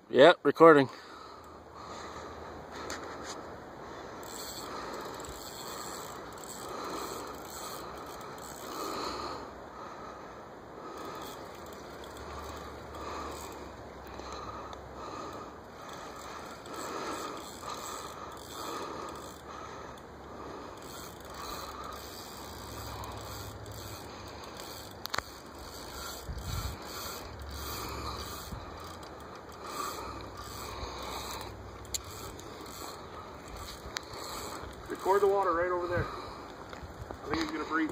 Yeah, recording. Record the water right over there. I think he's gonna breach.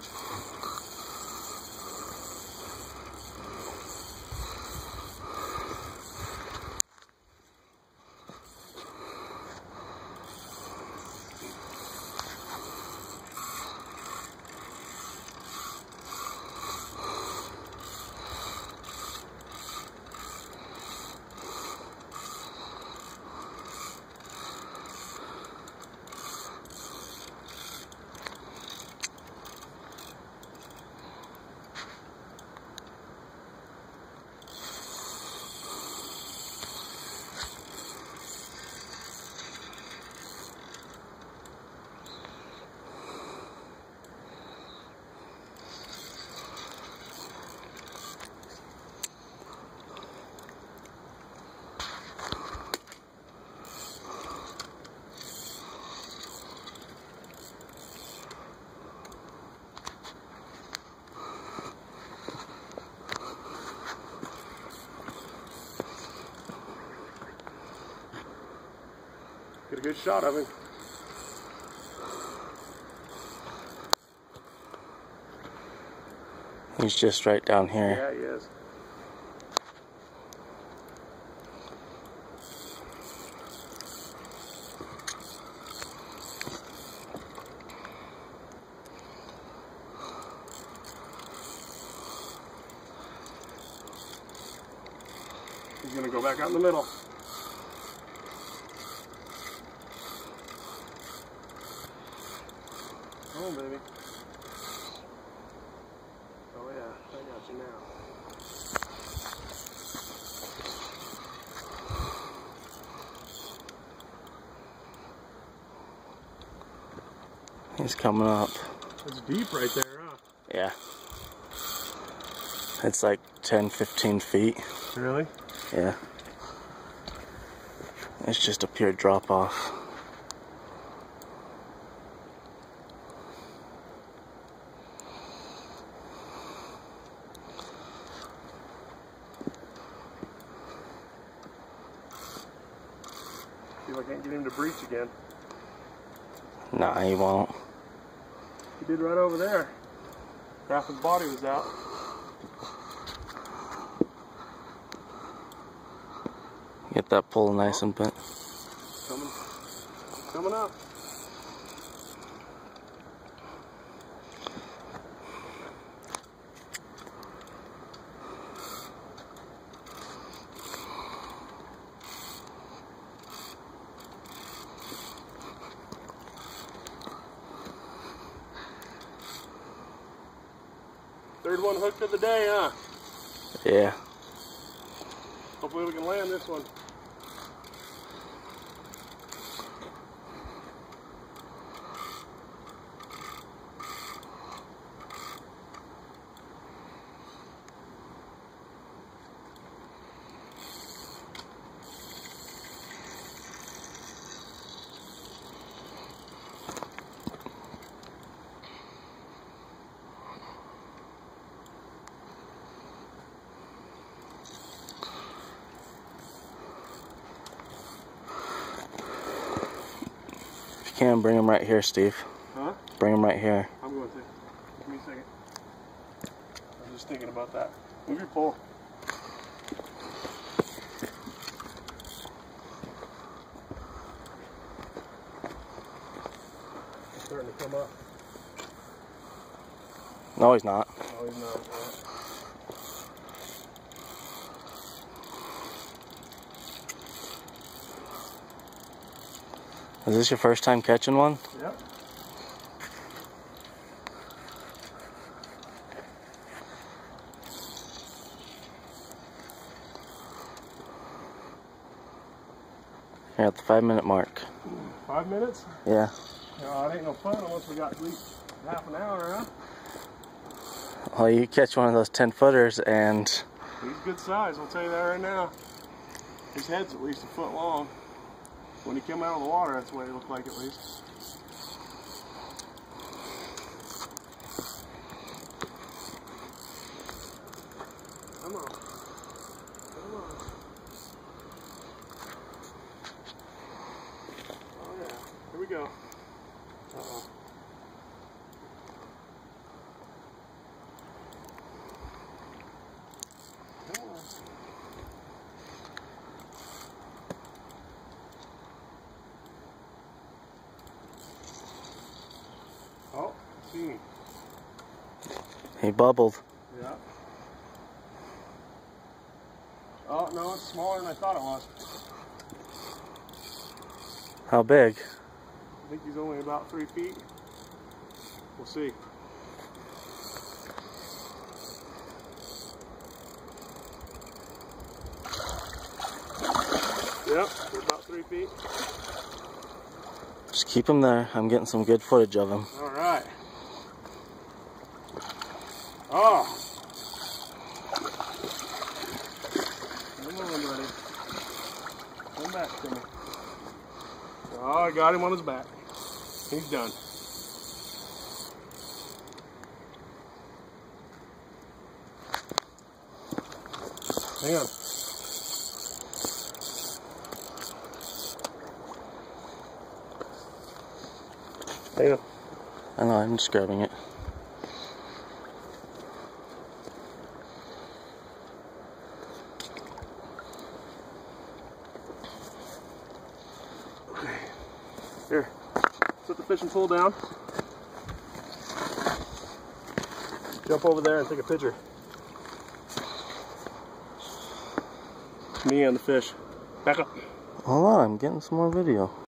Get a good shot of him. He's just right down here. Yeah, he is. He's gonna go back out in the middle. Oh, baby. Oh, yeah. I got you now. He's coming up. It's deep right there, huh? Yeah. It's like 10-15 feet. Really? Yeah. It's just a pure drop off. See if I can't get him to breach again. Nah, he won't. He did right over there. Half his body was out. Get that pull nice and bent. Coming up. Third one hooked of the day, huh? Yeah. Hopefully we can land this one. If you can, bring him right here, Steve. Huh? Bring him right here. I'm going to. Give me a second. I was just thinking about that. Move your pole. It's starting to come up. No, he's not. Oh, he's not. Yeah. Is this your first time catching one? Yep. You're at the 5-minute mark. 5 minutes? Yeah. No, it ain't no fun unless we got at least half an hour, huh? Well, you catch one of those 10-footers and... He's good size, I'll tell you that right now. His head's at least a foot long. When he came out of the water, that's what he looked like at least. Come on. Come on. Oh yeah, here we go. Uh-oh. Come on. Oh, see him. He bubbled. Yeah. Oh, no, it's smaller than I thought it was. How big? I think he's only about 3 feet. We'll see. Yep, about 3 feet. Just keep him there. I'm getting some good footage of him. All right. Oh. Come on, buddy. Come back to me. Oh, I got him on his back. He's done. Hang on. Hang on. I know, I'm just grabbing it. Okay. Here. Set the fishing pole down. Jump over there and take a picture. Me and the fish. Back up. Hold on, I'm getting some more video.